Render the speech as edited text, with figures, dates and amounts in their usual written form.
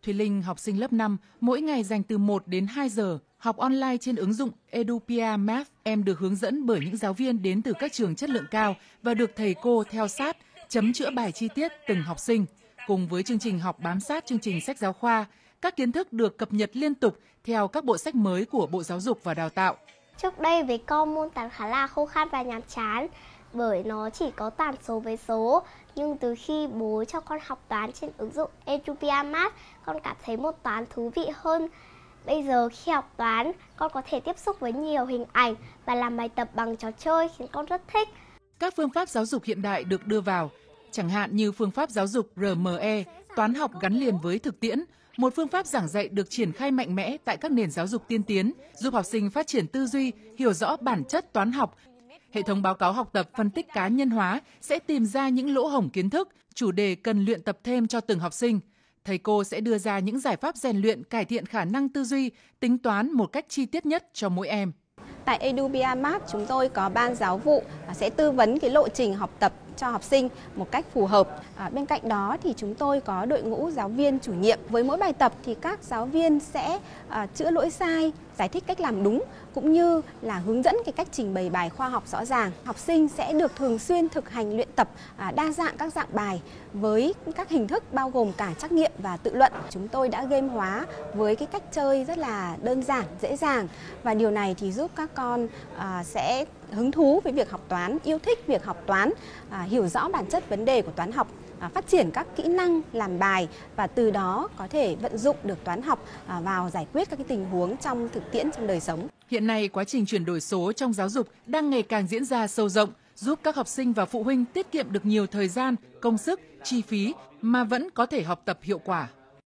Thùy Linh, học sinh lớp 5, mỗi ngày dành từ 1 đến 2 giờ học online trên ứng dụng Edupia Math. Em được hướng dẫn bởi những giáo viên đến từ các trường chất lượng cao và được thầy cô theo sát, chấm chữa bài chi tiết từng học sinh. Cùng với chương trình học bám sát chương trình sách giáo khoa, các kiến thức được cập nhật liên tục theo các bộ sách mới của Bộ Giáo dục và Đào tạo. Trước đây với con môn toán khá là khô khan và nhàm chán bởi nó chỉ có toàn số với số. Nhưng từ khi bố cho con học toán trên ứng dụng Edupia Math, con cảm thấy môn toán thú vị hơn. Bây giờ khi học toán, con có thể tiếp xúc với nhiều hình ảnh và làm bài tập bằng trò chơi khiến con rất thích. Các phương pháp giáo dục hiện đại được đưa vào, chẳng hạn như phương pháp giáo dục RME, toán học gắn liền với thực tiễn, một phương pháp giảng dạy được triển khai mạnh mẽ tại các nền giáo dục tiên tiến, giúp học sinh phát triển tư duy, hiểu rõ bản chất toán học. Hệ thống báo cáo học tập phân tích cá nhân hóa sẽ tìm ra những lỗ hổng kiến thức, chủ đề cần luyện tập thêm cho từng học sinh. Thầy cô sẽ đưa ra những giải pháp rèn luyện cải thiện khả năng tư duy, tính toán một cách chi tiết nhất cho mỗi em. Tại Edupia Math, chúng tôi có ban giáo vụ sẽ tư vấn cái lộ trình học tập cho học sinh một cách phù hợp. Bên cạnh đó thì chúng tôi có đội ngũ giáo viên chủ nhiệm. Với mỗi bài tập thì các giáo viên sẽ chữa lỗi sai, giải thích cách làm đúng, cũng như là hướng dẫn cái cách trình bày bài khoa học rõ ràng. Học sinh sẽ được thường xuyên thực hành luyện tập đa dạng các dạng bài với các hình thức bao gồm cả trắc nghiệm và tự luận. Chúng tôi đã game hóa với cái cách chơi rất là đơn giản, dễ dàng, và điều này thì giúp các con sẽ hứng thú với việc học toán, yêu thích việc học toán, hiểu rõ bản chất vấn đề của toán học, phát triển các kỹ năng làm bài và từ đó có thể vận dụng được toán học vào giải quyết các cái tình huống trong thực tiễn trong đời sống. Hiện nay, quá trình chuyển đổi số trong giáo dục đang ngày càng diễn ra sâu rộng, giúp các học sinh và phụ huynh tiết kiệm được nhiều thời gian, công sức, chi phí mà vẫn có thể học tập hiệu quả.